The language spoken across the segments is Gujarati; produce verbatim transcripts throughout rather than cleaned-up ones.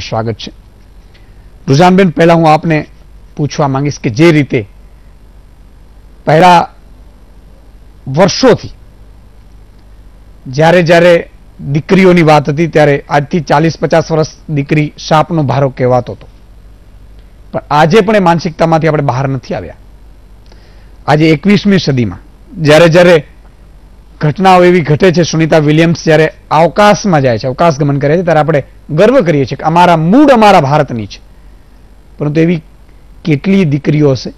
સ્વાગત છે. રુઝાનબેન, પહેલા હું આપને પૂછવા માંગીશ કે જે રીતે પહેલા વર્ષોથી જ્યારે જ્યારે દીકરીઓની વાત હતી ત્યારે આજથી ચાલીસ પચાસ વર્ષ દીકરી સાપનો ભારો કહેવાતો હતો, પણ આજે પણ એ માનસિકતામાંથી આપણે બહાર નથી આવ્યા. આજે એકવીસમી સદીમાં જ્યારે જ્યારે ઘટનાઓ એવી ઘટે છે, સુનિતા વિલિયમ્સ જ્યારે અવકાશમાં જાય છે, અવકાશ ગમન કરે છે, ત્યારે આપણે ગર્વ કરીએ છીએ કે અમારા મૂળ અમારા ભારતની છે. પરંતુ એવી કેટલી દીકરીઓ હશે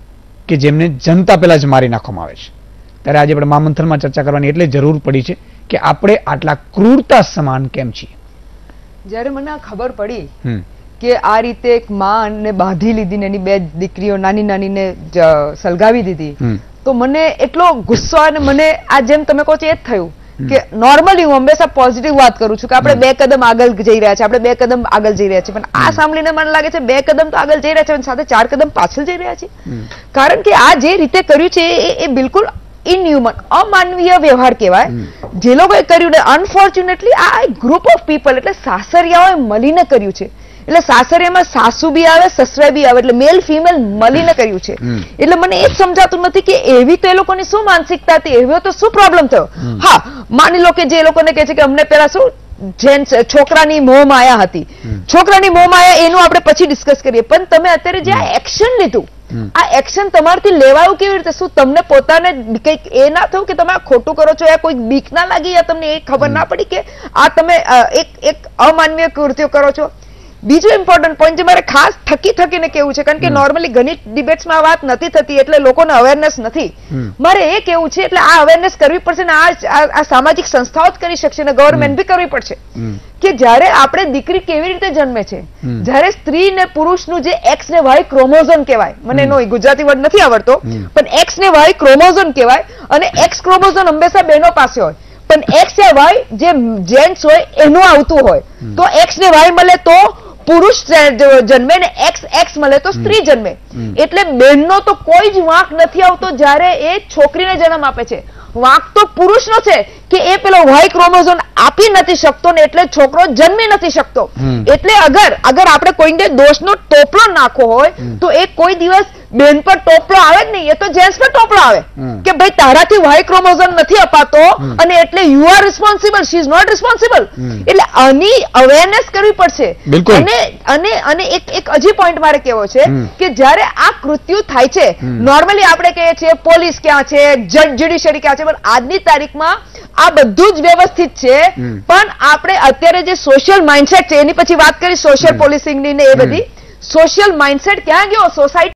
કે જેમને જનતા પહેલા જ મારી નાખવામાં આવે છે. ત્યારે આજે આપણે મહામંથનમાં ચર્ચા કરવાની એટલે જરૂર પડી છે કે આપણે આટલા ક્રૂરતા સમાન કેમ છીએ. જ્યારે મને આ ખબર પડી કે આ રીતે એક માં ને બાંધી લીધી ને એની બે દીકરીઓ નાની નાની ને સળગાવી દીધી, તો મને એટલો ગુસ્સો અને મને આ જેમ તમે કહો છો એ જ થયું કે નોર્મલી હું હંમેશા પોઝિટિવ વાત કરું છું કે આપણે બે કદમ આગળ જઈ રહ્યા છે, આપણે બે કદમ આગળ જઈ રહ્યા છીએ, પણ આ સાંભળીને મને લાગે છે બે કદમ તો આગળ જઈ રહ્યા છે અને સાથે ચાર કદમ પાછળ જઈ રહ્યા છે. કારણ કે આ જે રીતે કર્યું છે એ બિલકુલ ઇનહ્યુમન, અમાનવીય વ્યવહાર કહેવાય જે લોકોએ કર્યું ને. અનફોર્ચ્યુનેટલી આ ગ્રુપ ઓફ પીપલ એટલે સાસરિયાઓએ મળીને કર્યું છે. એટલે સાસરિયામાં સાસુ બી આવે, સસરા બી આવે, એટલે મેલ ફિમેલ મળીને કર્યું છે. એટલે મને એ જ સમજાતું નથી કે એવી તો એ લોકોની શું માનસિકતા હતી, એવો તો શું પ્રોબ્લેમ થયો. હા, માની લો કે જે લોકોને કહે છે કે અમને પેલા શું જેન્ટ્સ છોકરાની મોહ માયા હતી, છોકરાની મોહ માયા એનું આપણે પછી ડિસ્કસ કરીએ, પણ તમે અત્યારે જે આ એક્શન લીધું, આ એક્શન તમારાથી લેવાયું કેવી રીતે? શું તમને પોતાને કંઈક એ ના થયું કે તમે આ ખોટું કરો છો, યા કોઈ બીક ના લાગી, યા તમને એ ખબર ના પડી કે આ તમે એક એક અમાનવીય કૃત્યો કરો છો? બીજું ઇમ્પોર્ટન્ટ પોઈન્ટ જે મારે ખાસ થકી થકીને કેવું છે, કારણ કે નોર્મલી ઘણી ડિબેટ્સમાં આ વાત નથી થતી એટલે લોકોને અવેરનેસ નથી, મારે એ કેવું છે એટલે આ અવેરનેસ કરવી પડશે ને આ સામાજિક સંસ્થાઓ જ કરી શકશે ને ગવર્મેન્ટ બી કરવી પડશે કે જ્યારે આપણે દીકરી કેવી રીતે જન્મે છે, જ્યારે સ્ત્રી ને પુરુષનું જે એક્સ ને વાય ક્રોમોઝોમ કહેવાય, મને એનો ગુજરાતી વર્ડ નથી આવડતો, પણ એક્સ ને વાય ક્રોમોઝોમ કહેવાય, અને એક્સ ક્રોમોઝોમ હંમેશા બહેનો પાસે હોય, પણ એક્સ ને વાય જે જેન્ટ્સ હોય એનું આવતું હોય, તો એક્સ ને વાય મળે તો પુરુષ જન્મે ને એક્સ એક્સ મળે તો સ્ત્રી જન્મે. એટલે બહેનનો તો કોઈ જ વાંક નથી આવતો જ્યારે એ છોકરીને જન્મ આપે છે. વાંક તો પુરુષનો છે કે એ પેલો વાય ક્રોમોઝોમ આપી નથી શકતો ને એટલે છોકરો જન્મી નથી શકતો. એટલે અગર અગર આપણે કોઈને દોષનો ટોપલો નાખવો હોય તો એ કોઈ દિવસ બેન પર ટોપલો આવે જ નહીં, એ તો જેન્ટ્સ પર ટોપલો આવે કે ભાઈ તારાથી વાય ક્રોમોઝોમ નથી અપાતો અને એટલે you are responsible, she is not responsible. એટલે આની અવેરનેસ કરવી પડશે. અને અને અને એક એક હજી પોઈન્ટ મારે કહેવો છે કે જ્યારે આ કૃત્યુ થાય છે, નોર્મલી આપણે કહીએ છીએ પોલીસ ક્યાં છે, જ્યુડિશિયરી ક્યાં છે, પણ આજની તારીખમાં આ બધું જ વ્યવસ્થિત છે, પણ આપણે અત્યારે જે સોશિયલ માઇન્ડસેટ છે એની પછી વાત કરી સોશિયલ પોલિસિંગની ને એ બધી, સોશિયલ માઇન્ડસેટ ક્યાં ગયો? સોસાયટી